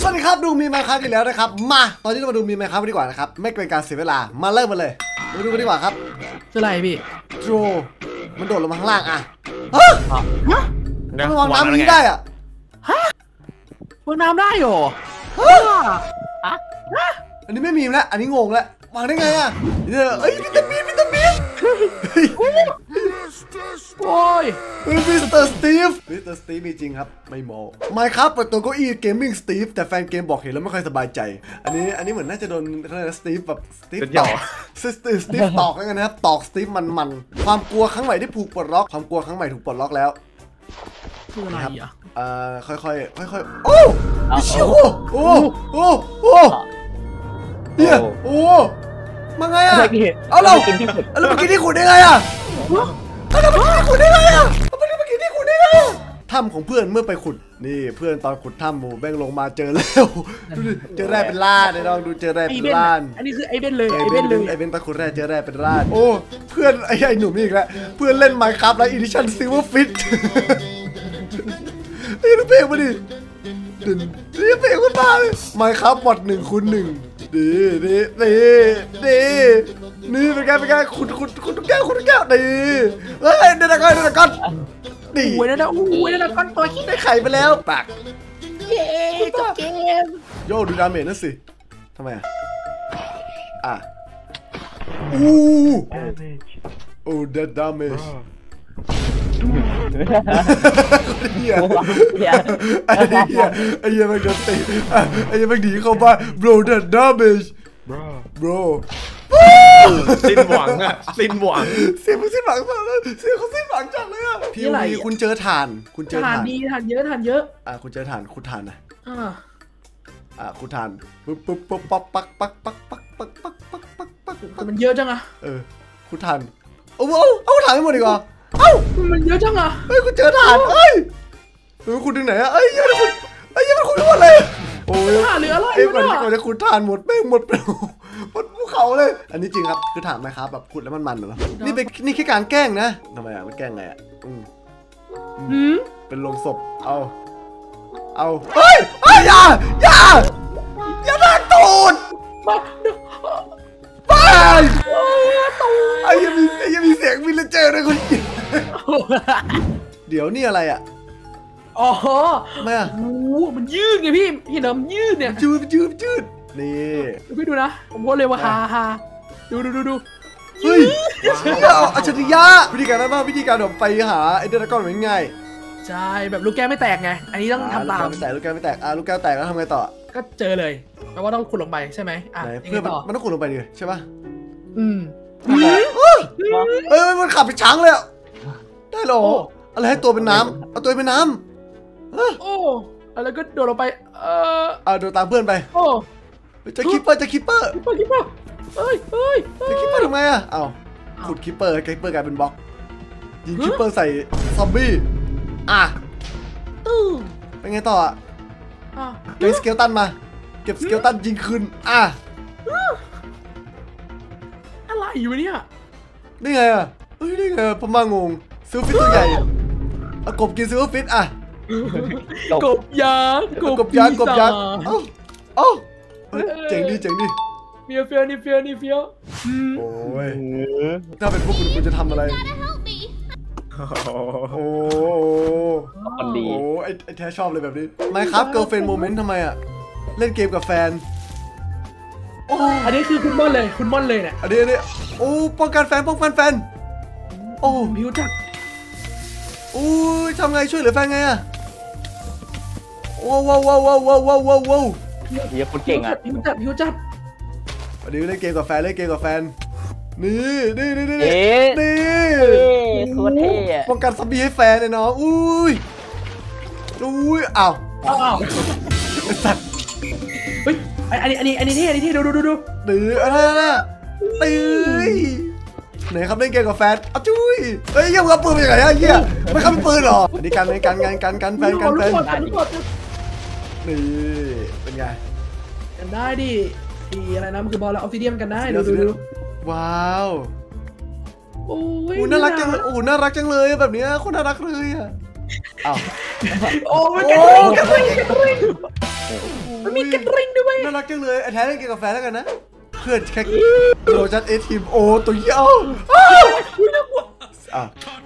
วัสดีครับดูมีมาครับกันแล้วนะครับมาตอนนี้เรามาดูมีมาครับดีกว่านะครับไม่เป็นการเสียเวลามาเริ่มกันเลยมาดูกันดีกว่าครับคืออะไรพี่โจมันโดดลงมาข้างล่างอ่ะฮะมันวางน้ำนี้ได้อ่ะฮะวางน้ำได้เหรออันนี้ไม่มีแล้วอันนี้งงแล้ววางได้ไงอ่ะเอ้ยวิตามินโอ้ยมิสเตอร์สตีฟมีจริงครับไม่โม้ไม่ครับเปิดตัวเก้าอี้เกมมิ่งสตีฟแต่แฟนเกมบอกเห็นแล้วไม่ค่อยสบายใจอันนี้เหมือนน่าจะโดนสตีฟแบบสตีฟตอกสตีฟตอกแล้วกันนะครับตอกสตีฟมันความกลัวครั้งใหม่ที่ถูกปลดล็อกความกลัวครั้งใหม่ถูกปลดล็อกแล้วคืออะไรอ่ะค่อยโอ้เชี่ยวโอ้เนี่ยโอ้มาไงอ่ะเอาเราเมื่อกี้ที่ขุดได้ไงอ่ะถ้ำของเพื่อนเมื่อไปขุดนี่เพื่อนตอนขุดถ้ำหมูแบ่งลงมาเจอแล้วเจอแร่เป็นล้านเลยลองดูเจอแร่เป็นล้านอันนี้คือไอเบนเลยไอเบนตอนขุดแร่เจอแร่เป็นล้านโอ้เพื่อนไอ้หนุ่มนี่อีกแล้วเพื่อนเล่น Minecraft แล้ว Edition Silverfish นี่เพลงมาดินี่เพลงมันมาเลย Minecraft บอท1x1ดีนี่เป็นไงขุดทุกแก้วดีเฮ้ยเดี๋ยวก่อนดีโอ้ยนั่นก้อนตัวขี้ได้ไข่ไปแล้วปากเย้จบเกมโย่ดูดาเมจนั่นสิทำไมอ่ะโอ้เดดดาเมจไอ้เหี้ยมันโดนตีไอ้เหี้ยมันหนีเข้าบ้าน bro that damage bro สิ้นหวังอะสิ้นหวังเสียงจังเลยเสียงเขาสิ้นหวังจังเลยอะพี่วีคุณเจอถ่านดีถ่านเยอะคุณเจอถ่านขุดถ่านนะขุดถ่านปุ๊บปักมันเยอะจังอะขุดถ่านเอาถ่านให้หมดดีกว่ามันเยอะจังอะเฮ้ยคุณเจอถ่านคุณถึงไหนอะยังมันคุณหมดเลยโอ้ยถ่านหรืออะไรก่อนจะขุดถ่านหมดหมดภูเขาเลยอันนี้จริงครับคือถ่านไหมครับแบบขุดแล้วมันเหรอนี่แค่การแกล้งนะทำไมมันแกล้งไงเป็นลงศพเอาเฮ้ยอย่าลากตูดไปไอ้ยังมีเสียงวิลเลเจอร์ด้วยคุณเดี๋ยวนี่อะไรอ่ะอ๋อไม่อะมันยืดไงพี่เห็นมันยืดเนี่ยยืดนี่พี่ดูนะผมพูดเลยว่าฮาดูเฮ้ยอัจฉริยะวิธีการนั้นบ้างวิธีการแบบไปหาไอเดนก้อนเป็นไงใช่แบบลูกแก้วไม่แตกไงอันนี้ต้องทำตามลูกแก้วไม่แตกลูกแก้วแตกแล้วทำไงต่อก็เจอเลยแปลว่าต้องขุดลงไปใช่ไหมเพื่อมันต้องขุดลงไปดิใช่ป่ะมันขับไปช้างเลยได้หรออะไรให้ตัวเป็นน้ำเอาตัวเป็นน้ำโอ้อะไรก็โดดลงไปโดดตามเพื่อนไปโอ้จะคิปเปอร์เฮ้ยจะคิปเปอร์ทำไงอะขุดคิปเปอร์กลายเป็นบล็อกยิงคิปเปอร์ใส่ซอมบี้เป็นไงต่อเก็บสเกลตันมาเก็บสเกลตันยิงคืนอะไรอยู่เนี่ยนี่ไงนี่ไงพม่างงซิลฟิตตัวใหญ่กบกินซิลฟิตกบยางเจ๋งดีเฟี้ยวนี่เฟี้ยวโอ้ยถ้าเป็นพวกคุณจะทำอะไรคนดีไอ้แท้ชอบเลยแบบนี้ไม่ครับเกิร์ลเฟรนด์โมเมนต์ทำไมอะเล่นเกมกับแฟนอันนี้คือคุณม่อนเลยเนี่ยอันนี้ป้องกันแฟนผิวจัดทำไงช่วยเหลือแฟนไงอะว้าวเยอะคนเก่งอะผิวจัดอันนี้เล่นเกมกับแฟนนี่โคตรเท่ป้องกันซอมบี้ให้แฟนเลยน้องอ้าวสัตว์เฮ้ยอันนี้เท่ดูอะไรไหนครับเล่นเกมกับแฟนจุ้ยเฮ้ยยังกับปืนเป็นยังไงเฮียไม่ครับเป็นปืนหรออันนี้กันแฟนนี่เป็นไงกันได้ดิอะไรนะมันคือบอลแล้วออฟซิเดียมกันได้ดูว้าวน่ารักจังเลยน่ารักจังเลยแบบนี้คนน่ารักเลยมันกระตุ้ยมันมีมีกระริ่งด้วยน่ารักจังเลยไอ้แท้เล่นเกมกาแฟแล้วกันนะเพื่อนแค่โรจัดเอทีมโอตัวเหี้ยอ่ะ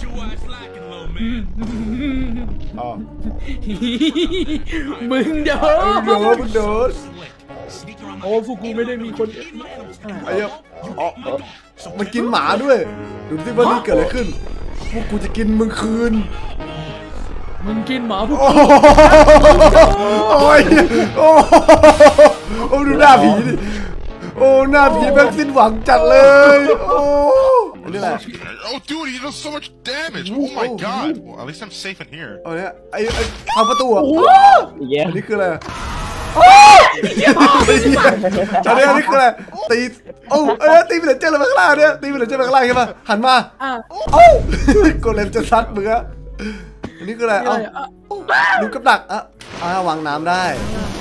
มึงเด้อมึงโดนโอ้ฟูกูไม่ได้มีคนไอ้เหี้ยมันกินหมาด้วยดูสิว่านี่เกิดอะไรขึ้นพวกกูจะกินมึงคืนมึงกินหมาพวกโอ้ยโอ้ดูหน้าผีดิโอ้หน้าผีแม่งสิ้นหวังจัดเลยโอ้นี่แหละ Oh, dude, he does so much damage. Oh my god. Well, at least I'm safe in here. เอาเนี่ยไอ้ทำประตูอ่ะอันนี้คืออะไรอันนี้คืออะไรตีโอ้ตีไปเลยเจ้าเลยไปข้างล่างเนี่ยตีไปเลยเจ้าไปข้างล่างใช่ปะหันมาโอ้โกเลมจะซัดมึงอะอันนี้คืออะไรเอ้าลูกกับดักวางน้ำได้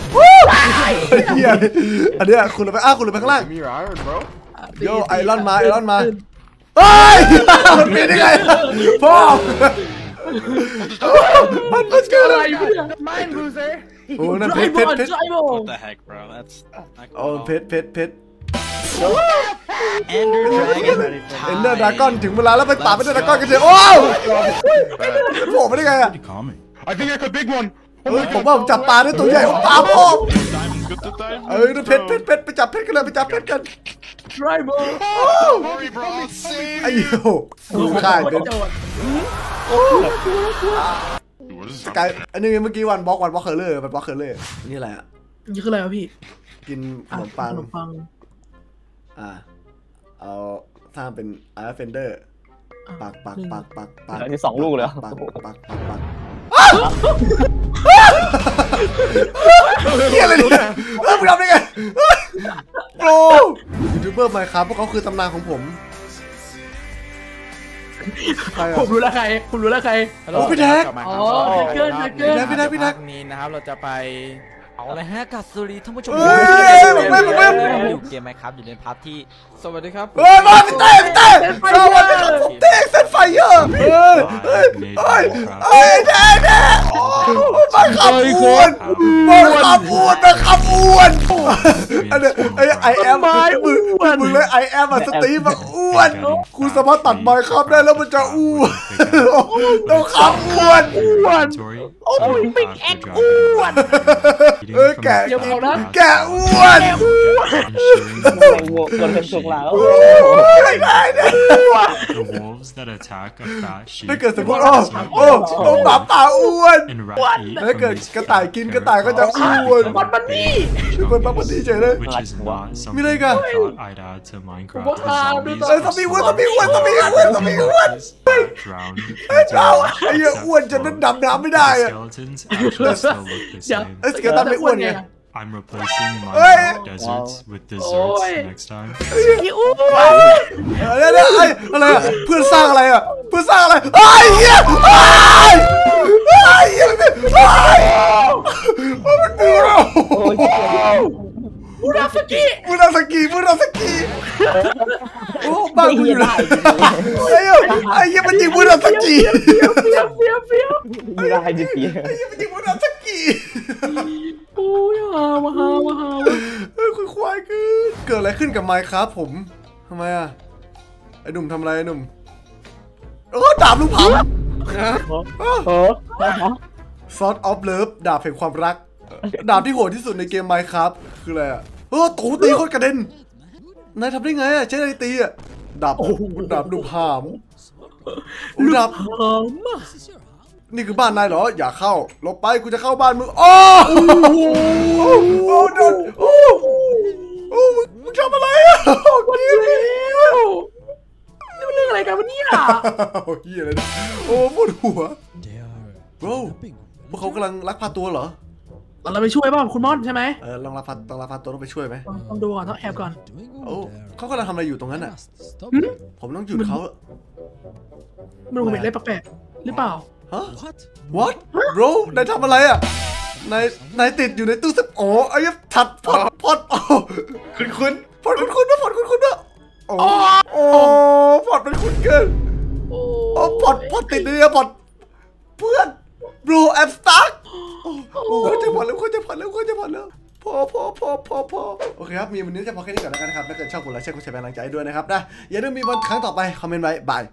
อันนี้คุณลงไปคุณลงไปข้างล่างโยไอรอนมาเฮ้ยมันเป็นยังไงพ่อมันเกิดอะไรเนี่ยโอ้นั่นเพชร What the heck, bro? That's โอ้เพชร Ender Dragon. เอ็นเดอร์ดราก้อนถึงเวลาแล้วไปปราบเอ็นเดอร์ดราก้อนกันเถอะโอ้โผล่มาได้ไงอะ I think I could big one. ผมว่าผมจับปลาได้ตัวใหญ่ปลาพ่อ Diamonds, good to diamond. เพชรไปจับเพชรกันเลยไปจับเพชรกันไรเบอร์ Hurry, bro. I'll save ไอ้ you. โหข่ายเป็น What is กาย this? อันนี้เมื่อกี้วันบล็อกเคอร์เลอร์มันบล็อกเคอร์เลอร์นี่อะไรอ่ะนี่คืออะไรวะพี่กินขนมปังขนมปังเอาสร้างเป็นไอร์เฟนเดอร์ปักอันนี้2 ลูกเลยปักเฮียอะไรเนี่ยมึงทำได้ไงโอ้ยูทูบเบอร์ไมค์ครับพวกเขาคือตำนานของผมผมรู้แล้วใครโอ้พี่แท็กอ๋อเกินพี่แท็กนี้นะครับเราจะไปเอาอะไรฮะกัสรีท่านผู้ชมอยู่เกมไหมครับอยู่ในพาร์ทที่สวัสดีครับมาพี่เต้สวัสดีครับผมเต้เซนไฟเยอร์แท้มาขับอ้วนอันนี้ไอแอมมึงเลยไอแอมสตีฟอ้วนกูสามารถตัดไมค์ครับได้แล้วมันจะอ้วนต้องขับอ้วนโอ้ยบิ๊กแอ็กอ้วนแกอ้วนคนเป็นสุกแล้ว The wolves that attack a fat sheep ถ้าเกิดสมมติหมาป่าอ้วนถ้าเกิดกระต่ายกินกระต่ายก็จะอ้วนมันนี่มันปักมันนี่เฉยเลย which is not something I thought I'd add to Minecraft. The zombies drowned ไอ้เหี้ยอ้วนจนนั้นดำน้ำไม่ได้อะ skeletons actually still look the same. ไอ้สเกลตันไม่อ้วนไง I'm replacing Minecraft deserts with desserts next time. อะไรอะเพื่อนสร้างอะไรอะเพื่อนสร้างอะไรไอ้เหี้ยมันดูเรามูราสกิโอ้บ้ากูอยู่ไหนไอ้เหี้ยมันยิงมูราสกิไม่ได้จริงมันยิงมูราสกิโอ้ยมาหาคุณควายเกิดอะไรขึ้นกับไมค์ครับผมทำไมอะไอ้หนุ่มทำอะไรไอ้หนุ่มดาบลูกผาซอสออฟเลิฟดาบแห่งความรักดาบที่โหดที่สุดในเกมไมค์ครับคืออะไรอะตูตีโคตรกระเด็นนายทำได้ไงอะใช้อะไรตีอะดาบลูกผามดาบนี่คือบ้านนายเหรออย่าเข้าลบไปกูจะเข้าบ้านมึงโอ้โดนมึงทำอะไรอ่ะนี่มันเรื่องอะไรกันวะเนี่ยเฮียอะไรโอ้ปวดหัวโบรพวกเขากำลังลักพาตัวเหรอเราไปช่วยบ้างคุณม่อนใช่ไหมลองลักพาตัวต้องไปช่วยไหมต้องดูก่อนต้องแอบก่อนโอ้เขากำลังทำอะไรอยู่ตรงนั้นอ่ะผมต้องหยุดเขามันเป็นอะไรแปลกๆหรือเปล่าฮะ what bro นายทำอะไรอ่ะนายติดอยู่ในตู้เซฟไอ้ถัดพอดคุ้นนะโอ้พอดเป็นคุ้นเกินพอดติดเลยพอดเพื่อน bro I'm stuck ควรจะผ่อนแล้วพโอเคครับมีวันนี้จะพอแค่นี้ก่อนแล้วกันนะครับถ้าเกิดชอบกดไลค์แชร์กดแชร์เป็นกำลังใจด้วยนะครับนะอย่าลืมมีวันครั้งต่อไปคอมเมนต์ไว้บาย